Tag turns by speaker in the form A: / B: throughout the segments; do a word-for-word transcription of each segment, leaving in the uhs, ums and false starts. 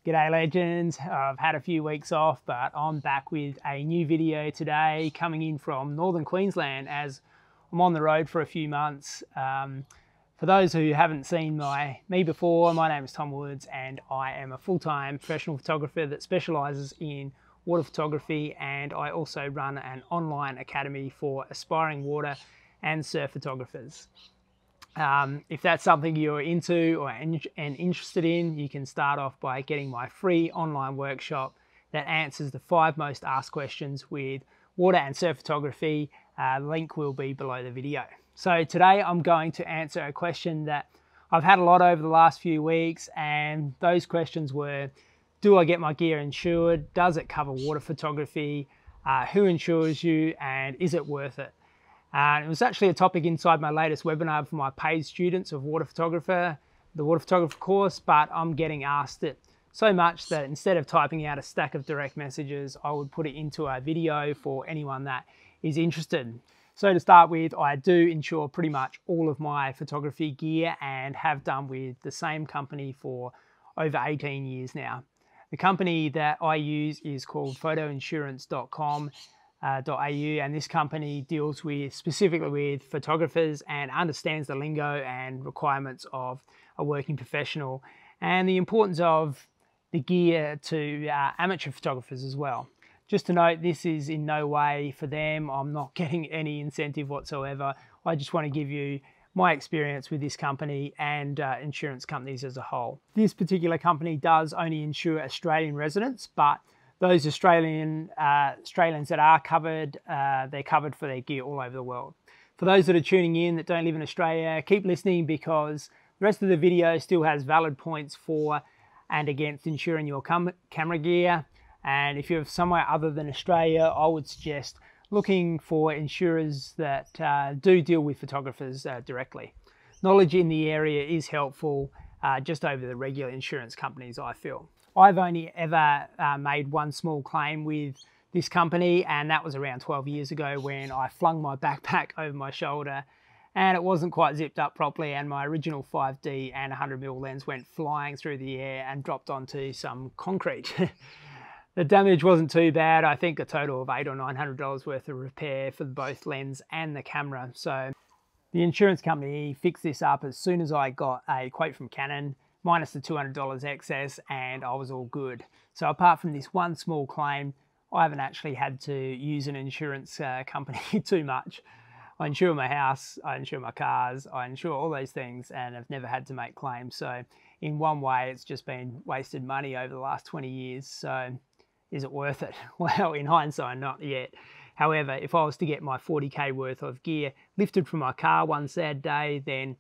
A: G'day legends, I've had a few weeks off, but I'm back with a new video today coming in from northern Queensland as I'm on the road for a few months. Um, for those who haven't seen my me before, my name is Tom Woods and I am a full-time professional photographer that specialises in water photography, and I also run an online academy for aspiring water and surf photographers. Um, if that's something you're into or and interested in, you can start off by getting my free online workshop that answers the five most asked questions with water and surf photography. Uh, link will be below the video. So today I'm going to answer a question that I've had a lot over the last few weeks, and those questions were: do I get my gear insured? Does it cover water photography? Uh, who insures you? And is it worth it? Uh, it was actually a topic inside my latest webinar for my paid students of water photographer, the water photographer course, but I'm getting asked it so much that instead of typing out a stack of direct messages, I would put it into a video for anyone that is interested. So to start with, I do insure pretty much all of my photography gear and have done with the same company for over eighteen years now. The company that I use is called photo insurance dot com. Uh, .au, and this company deals with specifically with photographers and understands the lingo and requirements of a working professional and the importance of the gear to uh, amateur photographers as well. Just to note, this is in no way for them. I'm not getting any incentive whatsoever. I just want to give you my experience with this company and uh, insurance companies as a whole. This particular company does only insure Australian residents, but those Australian uh, Australians that are covered, uh, they're covered for their gear all over the world. For those that are tuning in that don't live in Australia, keep listening because the rest of the video still has valid points for and against insuring your camera gear. And if you're somewhere other than Australia, I would suggest looking for insurers that uh, do deal with photographers uh, directly. Knowledge in the area is helpful uh, just over the regular insurance companies, I feel. I've only ever uh, made one small claim with this company, and that was around twelve years ago when I flung my backpack over my shoulder and it wasn't quite zipped up properly, and my original five D and one hundred millimeter lens went flying through the air and dropped onto some concrete. The damage wasn't too bad. I think a total of eight or nine hundred dollars worth of repair for both lens and the camera. So the insurance company fixed this up as soon as I got a quote from Canon, minus the two hundred dollars excess, and I was all good. So apart from this one small claim, I haven't actually had to use an insurance uh, company too much. I insure my house, I insure my cars, I insure all those things, and I've never had to make claims. So in one way, it's just been wasted money over the last twenty years. So is it worth it? Well, in hindsight, not yet. However, if I was to get my forty K worth of gear lifted from my car one sad day, then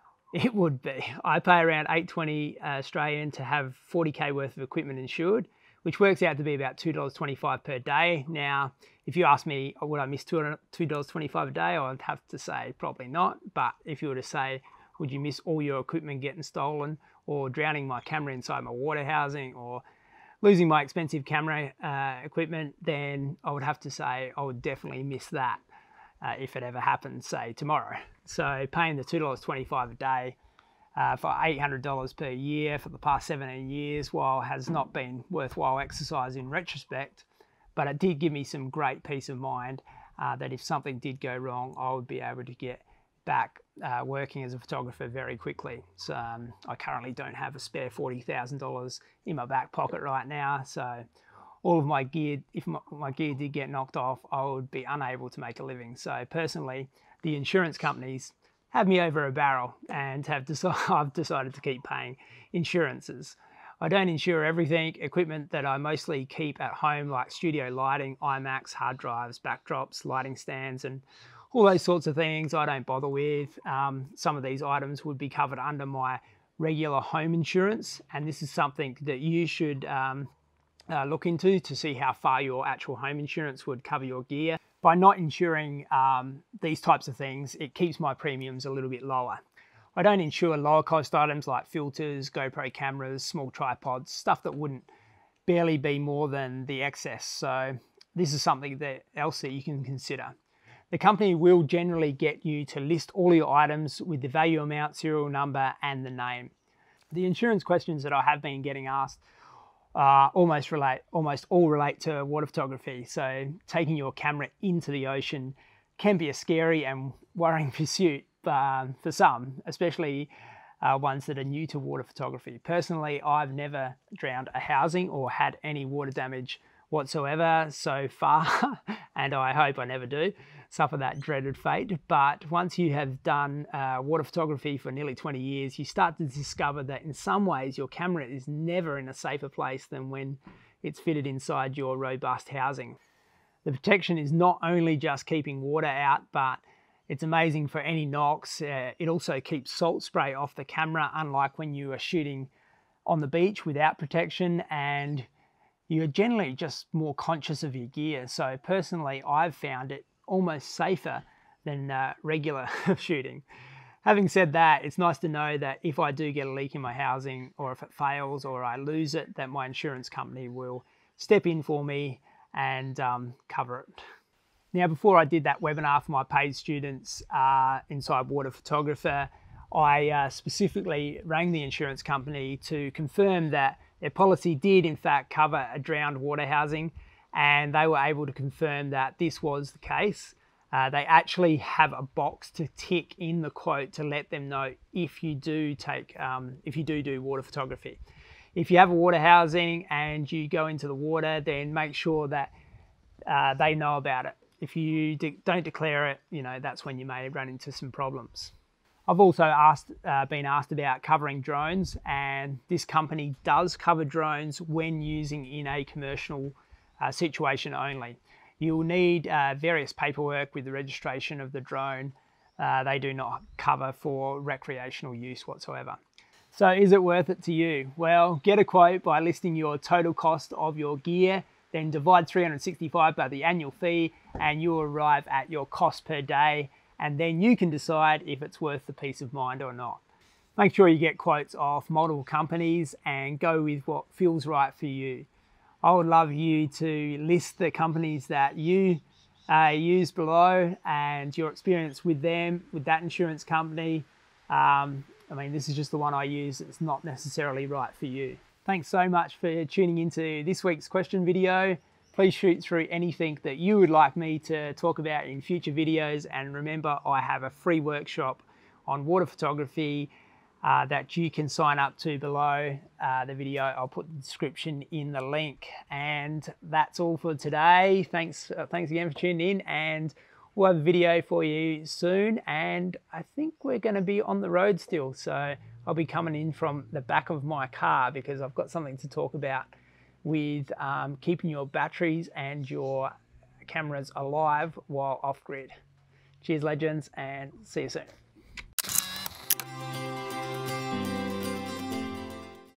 A: it would be. I pay around eight twenty Australian to have forty K worth of equipment insured, which works out to be about two dollars twenty-five per day. Now, if you ask me, would I miss two dollars twenty-five a day? I would have to say probably not. But if you were to say, would you miss all your equipment getting stolen, or drowning my camera inside my water housing, or losing my expensive camera uh, equipment, then I would have to say I would definitely miss that. Uh, if it ever happens, say tomorrow. So paying the two dollars twenty-five a day uh, for eight hundred dollars per year for the past seventeen years, while has not been worthwhile exercise in retrospect, but it did give me some great peace of mind uh, that if something did go wrong, I would be able to get back uh, working as a photographer very quickly. So um, I currently don't have a spare forty thousand dollars in my back pocket right now, so all of my gear, if my, my gear did get knocked off, I would be unable to make a living. So personally, the insurance companies have me over a barrel and have decided, I've decided to keep paying insurances. I don't insure everything. Equipment that I mostly keep at home, like studio lighting, IMAX, hard drives, backdrops, lighting stands, and all those sorts of things, I don't bother with. Um, some of these items would be covered under my regular home insurance, and this is something that you should um, Uh, look into to see how far your actual home insurance would cover your gear. By not insuring um, these types of things, it keeps my premiums a little bit lower. I don't insure lower cost items like filters, GoPro cameras, small tripods, stuff that wouldn't barely be more than the excess. So this is something that else that you can consider. The company will generally get you to list all your items with the value amount, serial number, and the name. The insurance questions that I have been getting asked uh, almost relate, almost all relate to water photography. So taking your camera into the ocean can be a scary and worrying pursuit uh, for some, especially uh, ones that are new to water photography. Personally, I've never drowned a housing or had any water damage whatsoever so far, and I hope I never do suffer that dreaded fate. But once you have done uh, water photography for nearly twenty years, you start to discover that in some ways your camera is never in a safer place than when it's fitted inside your robust housing. The protection is not only just keeping water out, but it's amazing for any knocks. Uh, it also keeps salt spray off the camera, unlike when you are shooting on the beach without protection, and you're generally just more conscious of your gear. So personally, I've found it almost safer than uh, regular shooting. Having said that, it's nice to know that if I do get a leak in my housing, or if it fails or I lose it, that my insurance company will step in for me and um, cover it. Now, before I did that webinar for my paid students uh, inside Water Photographer, I uh, specifically rang the insurance company to confirm that their policy did in fact cover a drowned water housing, and they were able to confirm that this was the case. Uh, they actually have a box to tick in the quote to let them know if you do take, um, if you do do water photography. If you have a water housing and you go into the water, then make sure that uh, they know about it. If you de- don't declare it, you know, that's when you may run into some problems. I've also asked, uh, been asked about covering drones, and this company does cover drones when using in a commercial uh, situation only. You'll need uh, various paperwork with the registration of the drone. Uh, they do not cover for recreational use whatsoever. So is it worth it to you? Well, get a quote by listing your total cost of your gear, then divide three hundred sixty-five by the annual fee, and you'll arrive at your cost per day, and then you can decide if it's worth the peace of mind or not. Make sure you get quotes off multiple companies and go with what feels right for you. I would love you to list the companies that you uh, use below and your experience with them, with that insurance company. Um, I mean, this is just the one I use. It's not necessarily right for you. Thanks so much for tuning into this week's question video. Please shoot through anything that you would like me to talk about in future videos. And remember, I have a free workshop on water photography uh, that you can sign up to below uh, the video. I'll put the description in the link. And that's all for today. Thanks, uh, thanks again for tuning in, and we'll have a video for you soon. And I think we're going to be on the road still. So I'll be coming in from the back of my car because I've got something to talk about with um, keeping your batteries and your cameras alive while off-grid. Cheers, legends, and see you soon.